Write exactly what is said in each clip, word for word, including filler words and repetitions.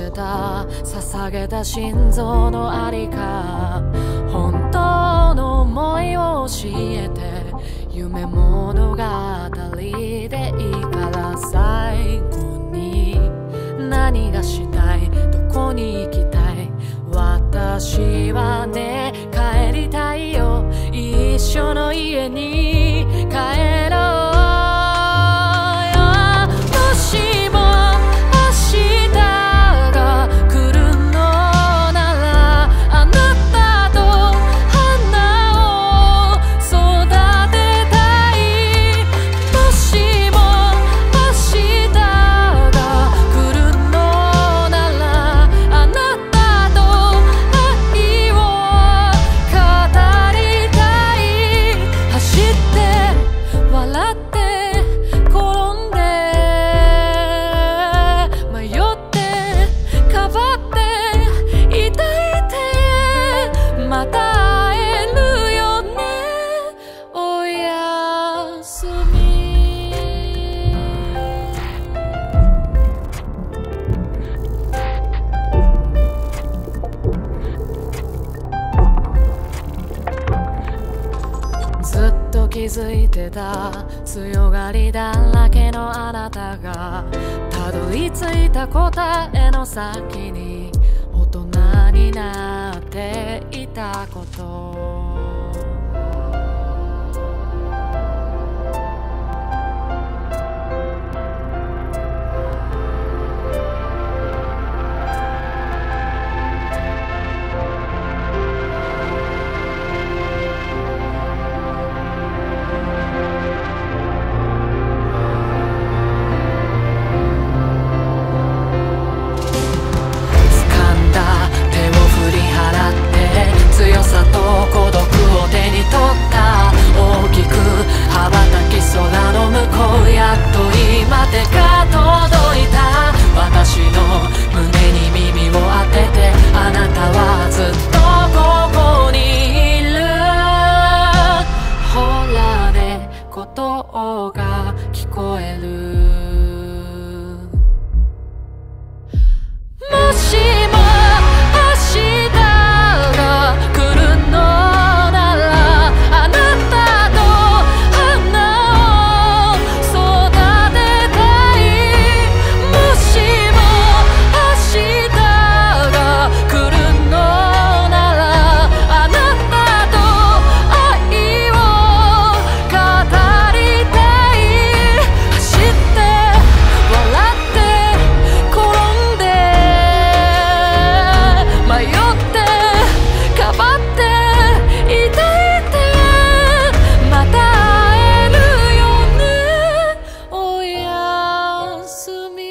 してた捧げた心臓のありか、本当の思いを教えて、夢物語でいいから最後に何がしたい、どこに行きたい、私はね帰りたいよ、一緒の家に帰ろう。気づいてた強がりだらけのあなたがたどり着いた答えの先に大人になっていたこと、が聞こえる。もしも明日が来るのならあなたと花を育てたい。もしも明日が来るのならあなたと愛を語りたい。走って笑って転んで迷ってかばって抱いてまた会えるよね。おやすみ。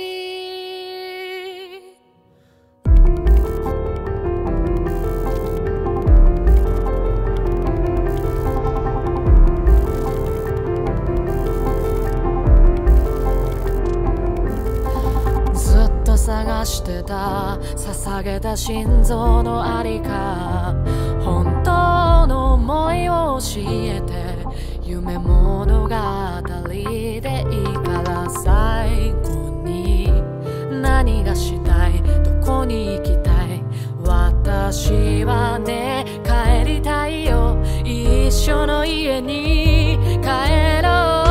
ずっと探してた捧げた心臓のありか、本当の思いを教えて、夢物語でいいから最後に何がしたい、どこに行きたい、私はね帰りたいよ、一緒の家に帰ろう。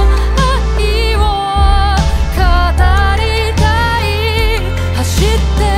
走って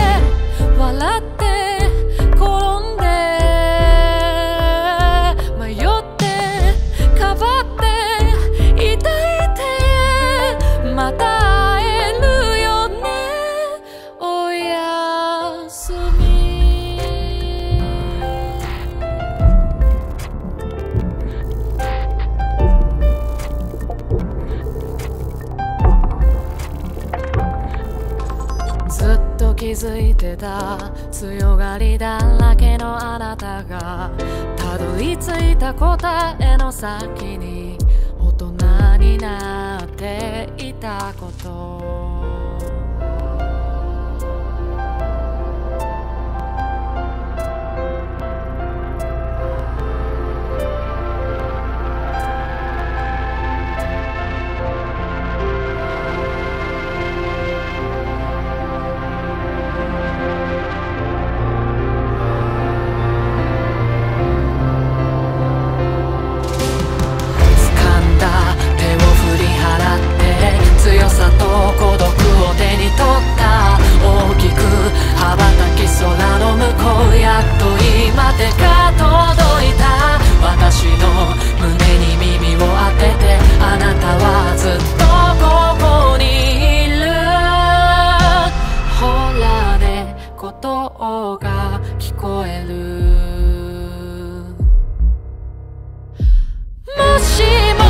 づいてた強がりだらけのあなたがたどり着いた答えの先に大人になっていたこと強さと孤独を手に取った大きく羽ばたき空の向こうやっと今手が届いた私の胸に耳を当ててあなたはずっとここにいるほらねことが聞こえるもしも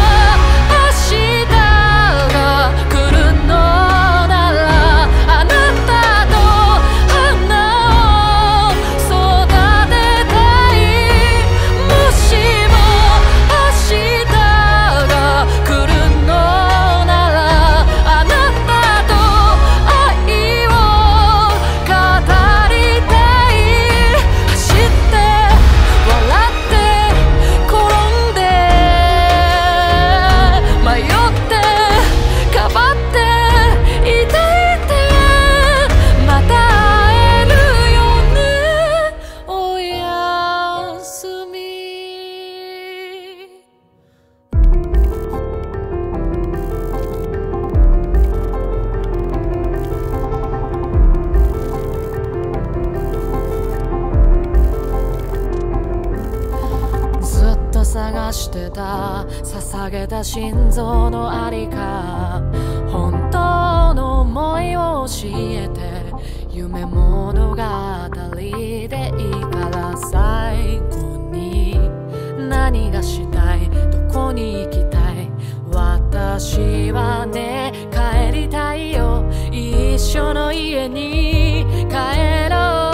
探してた捧げた心臓のありか本当の思いを教えて夢物語でいいから最後に何がしたいどこに行きたい私はね帰りたいよ一緒の家に帰ろう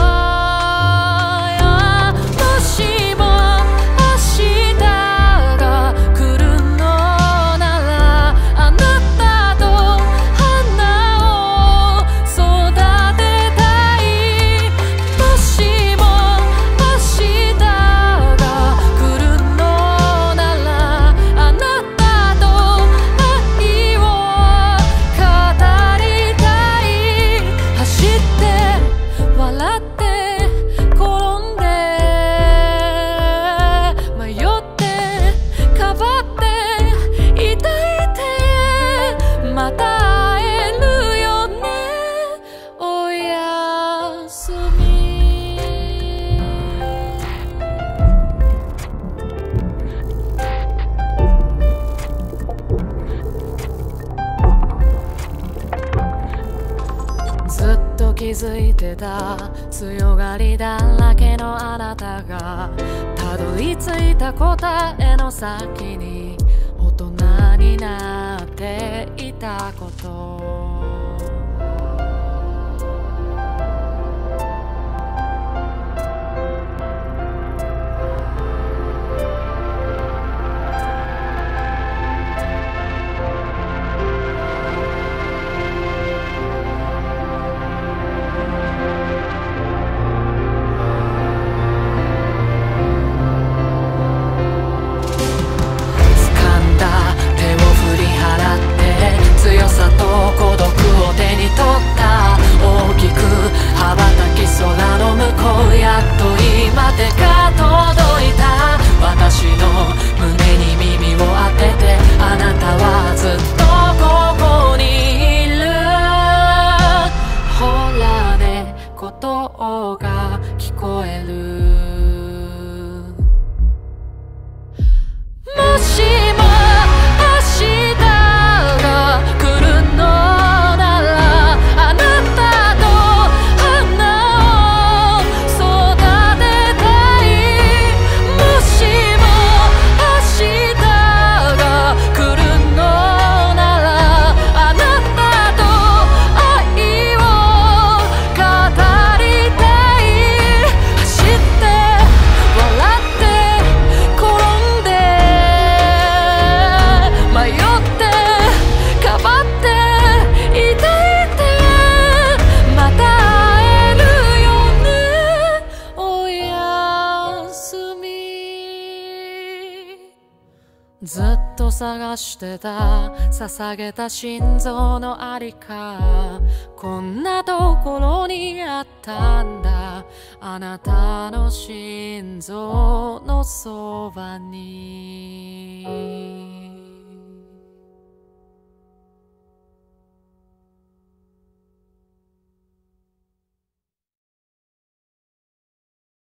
気づいてた強がりだらけのあなたがたどり着いた答えの先に大人になっていたこと強さと孤独ずっと探してた捧げた心臓のありか、こんなところにあったんだ、あなたの心臓のそばに。